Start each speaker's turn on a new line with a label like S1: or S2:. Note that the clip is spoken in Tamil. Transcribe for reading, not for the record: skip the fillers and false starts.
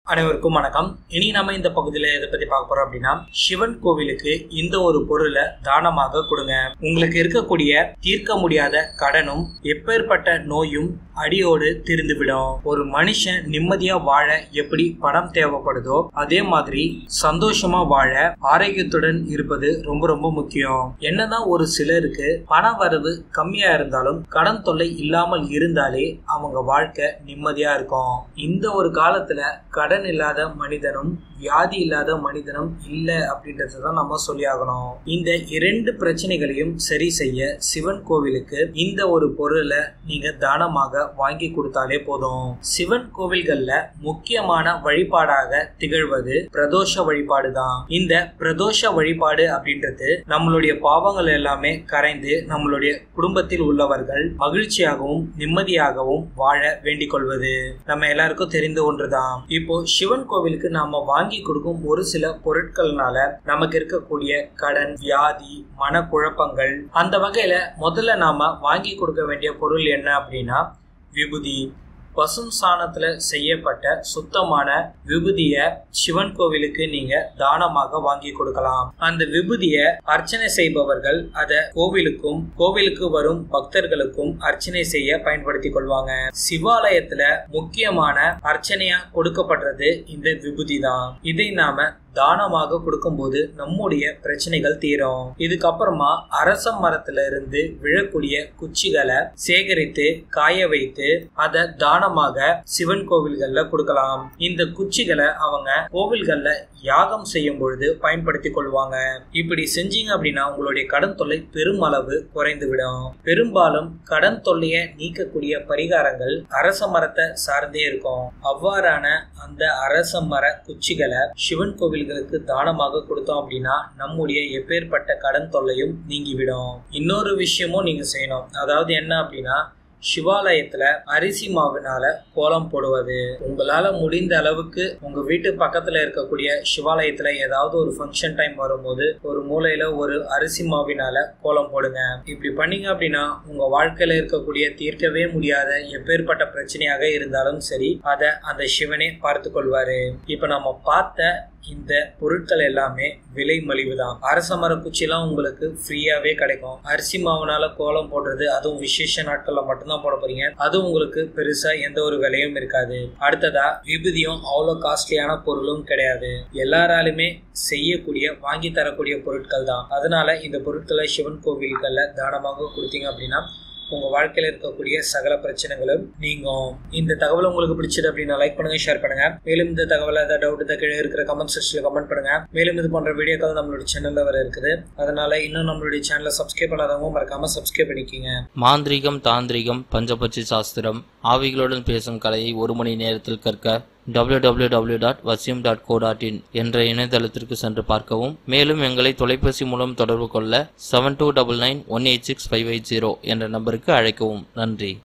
S1: அனைவருக்கும் வணக்கம். இனி நம்ம இந்த பகுதியில எதை பத்தி பார்க்க போறோம் அப்படின்னா, சிவன் கோவிலுக்கு இந்த ஒரு பொருளை தானமாக கொடுங்க. உங்களுக்கு இருக்கக்கூடிய தீர்க்க முடியாத கடனும் எப்பேற்பட்ட நோயும் அடியோடு தீர்ந்துவிடும். ஒரு மனுஷன் நிம்மதியா வாழ எப்படி பணம் தேவைப்படுதோ அதே மாதிரி சந்தோஷமா வாழ ஆரோக்கியத்துடன் இருப்பது ரொம்ப ரொம்ப முக்கியம். என்னதான் ஒரு சிலருக்கு பண வரவு கம்மியா இருந்தாலும் கடன் தொல்லை இல்லாமல் இருந்தாலே அவங்க வாழ்க்கை நிம்மதியா இருக்கும். இந்த ஒரு காலத்துல கடன் இல்லாத மனிதனும் வியாதி இல்லாத மனிதனும் இல்ல அப்படின்றதான் நம்ம சொல்லி ஆகணும். இந்த இரண்டு பிரச்சனைகளையும் சரி செய்ய சிவன் கோவிலுக்கு இந்த ஒரு பொருளை நீங்க தானமாக வாங்கி கொடுத்தாலே போதும். சிவன் கோவில்கள்ல முக்கியமான வழிபாடாக திகழ்வது பிரதோஷ வழிபாடு தான். இந்த பிரதோஷ வழிபாடு அப்படின்றது நம்மளுடைய பாவங்கள் எல்லாமே கரைந்து நம்மளுடைய குடும்பத்தில் உள்ளவர்கள் மகிழ்ச்சியாகவும் நிம்மதியாகவும் வாழ வேண்டிக் கொள்வது நம்ம எல்லாருக்கும் தெரிந்த ஒன்றுதான். இப்போ சிவன் கோவிலுக்கு நாம வாங்கி கொடுக்கும் ஒரு சில பொருட்கள்னால நமக்கு இருக்கக்கூடிய கடன், வியாதி, மனக்குழப்பங்கள், அந்த வகையில முதல்ல நாம வாங்கி கொடுக்க வேண்டிய பொருள் என்ன அப்படின்னா விபூதி. பசும் சாணத்துல செய்யப்பட்ட சுத்தமான விபூதிய சிவன் கோவிலுக்கு நீங்க தானமாக வாங்கி கொடுக்கலாம். அந்த விபூதிய அர்ச்சனை செய்பவர்கள் அத கோவிலுக்கு வரும் பக்தர்களுக்கும் அர்ச்சனை செய்ய பயன்படுத்திக் கொள்வாங்க. சிவாலயத்துல முக்கியமான அர்ச்சனையா கொடுக்கப்படுறது இந்த விபூதி தான். இதை நாம தானமாக கொடுக்கும்போது நம்முடைய பிரச்சனைகள் தீரும். இதுக்கப்புறமா அரச மரத்துல இருந்து விழக்கூடிய குச்சிகளை சேகரித்து காய வைத்து அதை தானமாக சிவன் கோவில்கள்ல கொடுக்கலாம். இந்த குச்சிகளை அவங்க கோவில்கள்ல யாகம் செய்யும் பொழுது பயன்படுத்திக் கொள்வாங்க. இப்படி செஞ்சீங்க அப்படின்னா உங்களுடைய கடன் தொல்லை பெருமளவு குறைந்து விடும். பெரும்பாலும் கடன் தொல்லையை நீக்கக்கூடிய பரிகாரங்கள் அரச மரத்தை சார்ந்தே இருக்கும். அவ்வாறான அந்த அரச மர குச்சிகளை சிவன் கோவில் தானமாக கொடுத்தோம் அப்படின்னா நம்முடைய எப்பேற்பட்ட கடன் தொல்லையும் நீங்கிவிடும். இன்னொரு விஷயமும் நீங்க செய்யணும். அதாவது என்ன அப்படின்னா, சிவாலயத்துல அரிசி மாவினால கோலம் போடுவது. உங்களால முடிந்த அளவுக்கு உங்க வீட்டு பக்கத்துல இருக்கக்கூடிய சிவாலயத்துல ஏதாவது ஒரு ஃபங்க்ஷன் டைம் வரும்போது ஒரு மூலையில ஒரு அரிசி மாவினால கோலம் போடுங்க. இப்படி பண்ணீங்க அப்படின்னா உங்க வாழ்க்கையில இருக்கக்கூடிய தீர்க்கவே முடியாத எப்பேற்பட்ட பிரச்சனையாக இருந்தாலும் சரி அதை அந்த சிவனே பார்த்து கொள்வாரு. இப்ப நம்ம பார்த்த இந்த பொருட்கள் எல்லாமே விலை மலிவுதான். அரச மர குச்சிலாம் உங்களுக்கு ஃப்ரீயாவே கிடைக்கும். அரிசி மாவுனால கோலம் போடுறது, அதுவும் விசேஷ நாட்கள்ல மட்டும்தான் போட போறீங்க. அதுவும் உங்களுக்கு பெருசா எந்த ஒரு விலையும் இருக்காது. அடுத்ததா விபூதியும் அவ்வளவு காஸ்ட்லியான பொருளும் கிடையாது. எல்லாராலுமே செய்யக்கூடிய வாங்கி தரக்கூடிய பொருட்கள் தான். அதனால இந்த பொருட்களை சிவன் கோவில்கள்ல தானமாக கொடுத்தீங்க அப்படின்னா உங்க வாழ்க்கையில இருக்கக்கூடிய சகல பிரச்சனைகளும் நீங்கும். இந்த தகவல் உங்களுக்கு பிடிச்சது அப்படின்னா லைக் பண்ணுங்க, ஷேர் பண்ணுங்க. மேலும் இந்த தகவல் ஏதாவது டவுட் கீழே இருக்கிற கமெண்ட் செக்ஷன்ல கமெண்ட் பண்ணுங்க. மேலும் இது போன்ற வீடியோக்கள் நம்மளுடைய சேனல்ல வர இருக்குது. அதனால இன்னும் நம்மளுடைய சேனலை சப்ஸ்கிரைப் பண்ணாதவங்க மறக்காம சப்ஸ்கிரைப் பண்ணிக்கோங்க.
S2: மாந்திரிகம், தாந்திரிகம், பஞ்சபட்சி சாஸ்திரம், ஆவிகளுடன் பேசும் கலையை 1 மணி நேரத்தில் கற்க www.vasyam.co.in என்ற இணையதளத்திற்கு சென்று பார்க்கவும். மேலும் எங்களை தொலைபேசி மூலம் தொடர்பு கொள்ள 7299186580 என்ற நம்பருக்கு அழைக்கவும். நன்றி.